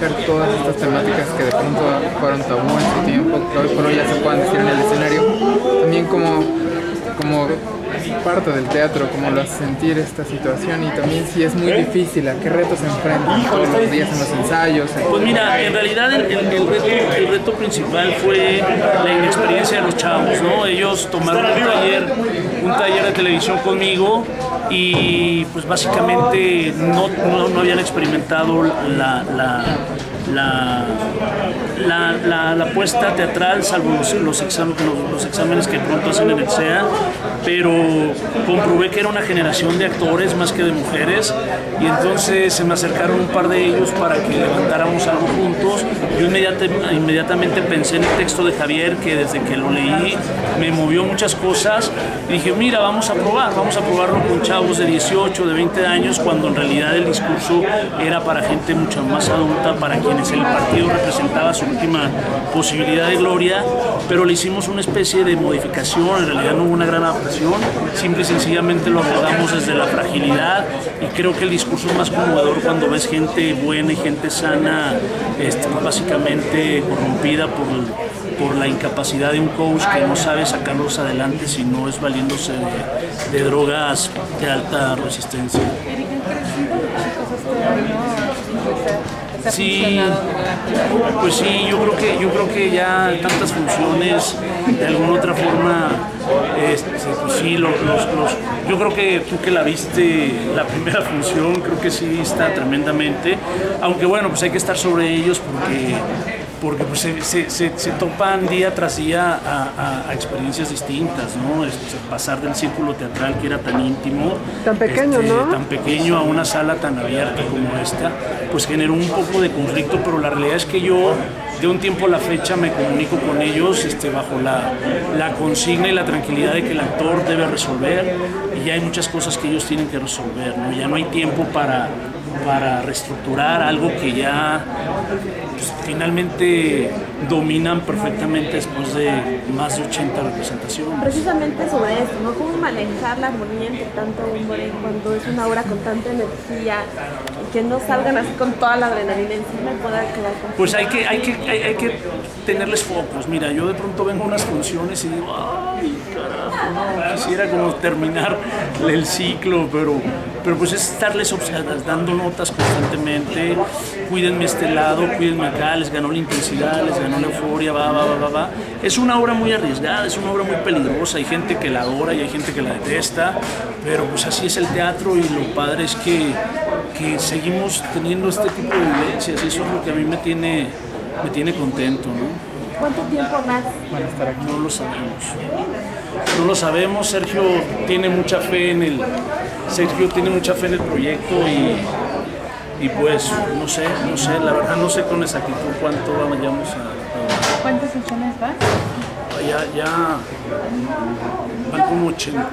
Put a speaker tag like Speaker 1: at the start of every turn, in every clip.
Speaker 1: tocar todas estas temáticas que de pronto fueron tabú en su tiempo, que hoy por hoy ya se puedan decir en el escenario, también como parte del teatro, cómo lo hace sentir esta situación, y también si es muy difícil, a qué retos se enfrentan todos los días en los ensayos.
Speaker 2: Pues mira, en realidad el reto principal fue la inexperiencia de los chavos, ¿no? Ellos tomaron un taller de televisión conmigo y pues básicamente no habían experimentado la puesta teatral, salvo los exámenes que pronto hacen en el CEA, pero comprobé que era una generación de actores más que de mujeres, y entonces se me acercaron un par de ellos para que levantáramos algo juntos. Yo inmediatamente pensé en el texto de Javier, que desde que lo leí me movió muchas cosas, y dije, mira, vamos a probarlo con chavos de 18, de 20 años, cuando en realidad el discurso era para gente mucho más adulta, para quienes el partido representaba su última posibilidad de gloria, pero le hicimos una especie de modificación. En realidad no hubo una gran adaptación, simple y sencillamente lo abordamos desde la fragilidad, y creo que el discurso es más conmovedor cuando ves gente buena y gente sana, básicamente corrompida por la incapacidad de un coach que no sabe sacarlos adelante si no es valiéndose de drogas de alta resistencia. Sí, pues sí, yo creo que ya tantas funciones, de alguna otra forma, pues sí, yo creo que tú que la viste la primera función, creo que sí está tremendamente, aunque bueno, pues hay que estar sobre ellos porque pues se topan día tras día a experiencias distintas, ¿no? Pasar del círculo teatral, que era tan íntimo,
Speaker 3: tan pequeño, ¿no?
Speaker 2: Tan pequeño, a una sala tan abierta como esta, pues generó un poco de conflicto, pero la realidad es que yo de un tiempo a la fecha me comunico con ellos bajo la consigna y la tranquilidad de que el actor debe resolver, y ya hay muchas cosas que ellos tienen que resolver, ¿no? Ya no hay tiempo para reestructurar algo que ya pues, finalmente dominan perfectamente después de más de 80 representaciones.
Speaker 4: Precisamente sobre esto, ¿no? ¿Cómo manejar la armonía entre tanto hombre cuando es una obra con tanta energía y que no salgan así con toda la adrenalina encima y pueda quedar con...
Speaker 2: Pues hay que tenerles focos. Mira, yo de pronto vengo a unas funciones y digo, ay, carajo, no, quisiera como terminar el ciclo, pero pues es estarles dando notas constantemente. Cuídenme este lado, cuídenme acá, les ganó la intensidad, les ganó la euforia, va. Es una obra muy arriesgada, es una obra muy peligrosa, hay gente que la adora y hay gente que la detesta, pero pues así es el teatro, y lo padre es que seguimos teniendo este tipo de vivencias, y eso es lo que a mí me tiene contento, ¿no?
Speaker 4: ¿Cuánto tiempo más
Speaker 1: van a estar aquí?
Speaker 2: No lo sabemos. Sergio tiene mucha fe en el proyecto, y pues no sé, la verdad no sé con exactitud cuánto vayamos a...
Speaker 5: ¿Cuántas funciones van?
Speaker 2: Ya van como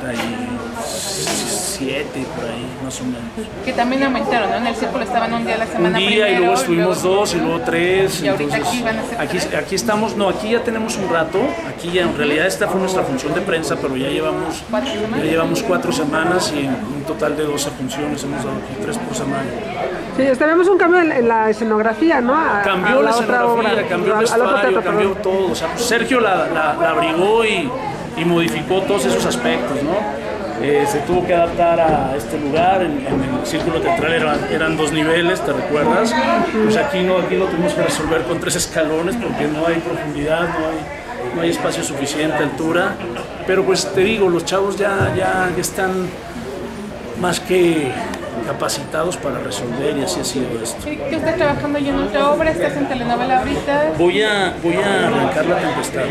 Speaker 2: 87 por ahí, más o menos.
Speaker 5: Que también aumentaron, ¿no? En el círculo estaban un día a la semana.
Speaker 2: Un día
Speaker 5: primero,
Speaker 2: y luego estuvimos dos y luego tres.
Speaker 5: Y ahorita
Speaker 2: entonces,
Speaker 5: aquí van a ser tres.
Speaker 2: aquí estamos, no, aquí ya tenemos un rato. Aquí ya en realidad esta fue nuestra función de prensa, pero ya llevamos 4 semanas y en un total de 12 funciones hemos dado aquí 3 por semana.
Speaker 3: Sí, vemos un cambio en la escenografía, ¿no?
Speaker 2: Cambió la escenografía, cambió el vestuario, cambió todo. O sea, pues Sergio la abrigó y modificó todos esos aspectos, ¿no? Se tuvo que adaptar a este lugar. En el círculo teatral eran 2 niveles, ¿te recuerdas? Pues aquí lo tuvimos que resolver con 3 escalones porque no hay profundidad, no hay espacio suficiente, altura. Pero pues te digo, los chavos ya están más que capacitados para resolver, y así ha sido esto.
Speaker 5: ¿Qué estás trabajando ya en otra obra? ¿Estás en telenovela ahorita?
Speaker 2: Voy a arrancar La Tempestad.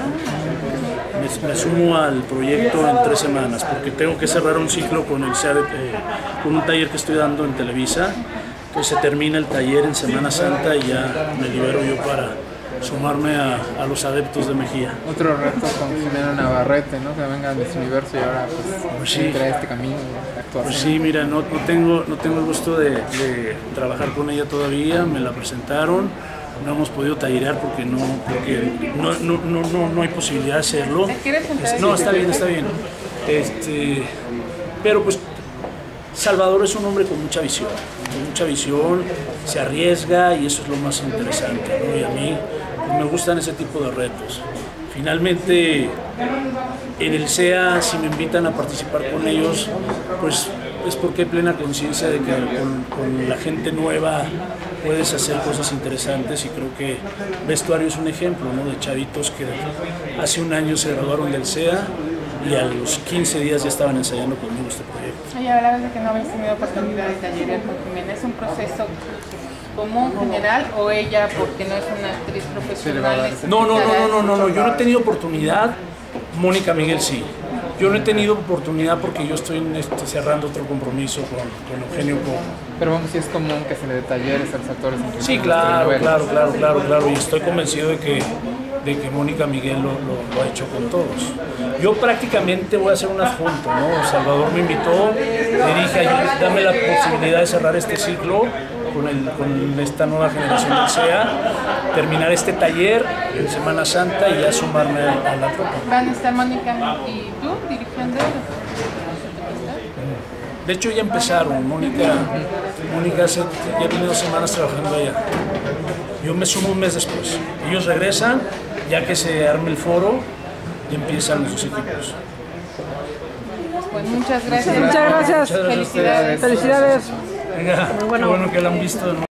Speaker 2: Me sumo al proyecto en 3 semanas porque tengo que cerrar un ciclo con con un taller que estoy dando en Televisa. Entonces se termina el taller en Semana Santa y ya me libero yo para sumarme a los adeptos de Mejía.
Speaker 1: Otro reto con Jimena Navarrete, ¿no? Que venga de Miss Universo y ahora pues
Speaker 2: sí,
Speaker 1: entra este camino de actuación.
Speaker 2: Pues sí, mira, no tengo el gusto de trabajar con ella todavía. Me la presentaron, no hemos podido tallerear porque no hay posibilidad de hacerlo. No, está bien. Pero pues Salvador es un hombre con mucha visión. con mucha visión, se arriesga y eso es lo más interesante, ¿no? Y a mí pues, me gustan ese tipo de retos. Finalmente, en el SEA, si me invitan a participar con ellos, pues es porque hay plena conciencia de que con la gente nueva puedes hacer cosas interesantes y creo que Vestuario es un ejemplo, ¿no? De chavitos que hace un año se graduaron del SEA y a los 15 días ya estaban ensayando conmigo este proyecto.
Speaker 5: Y hablabas de que no habéis tenido oportunidad de tallerear con Jimena. ¿Es un proceso común, general, o ella, porque no es una actriz profesional?
Speaker 2: No, yo no he tenido oportunidad, Mónica Miguel sí. Yo no he tenido oportunidad porque yo estoy cerrando otro compromiso con Eugenio Cobo.
Speaker 1: Pero vamos, sí es común que se le dé talleres a los actores.
Speaker 2: Sí, claro, y estoy convencido de que Mónica Miguel lo ha hecho con todos. Yo prácticamente voy a hacer un adjunto, ¿no? Salvador me invitó, le dije, dame la posibilidad de cerrar este ciclo con esta nueva generación del SEA, terminar este taller en Semana Santa y ya sumarme a la tropa.
Speaker 5: ¿Van a estar Mónica y tú dirigiendo?
Speaker 2: De hecho ya empezaron, Mónica ya tiene 2 semanas trabajando allá. Yo me sumo un mes después. Ellos regresan, ya que se arme el foro y empiezan los equipos.
Speaker 5: Pues muchas gracias.
Speaker 3: Muchas gracias.
Speaker 5: Felicidades.
Speaker 3: Felicidades.
Speaker 2: Venga, qué bueno que la han visto de nuevo.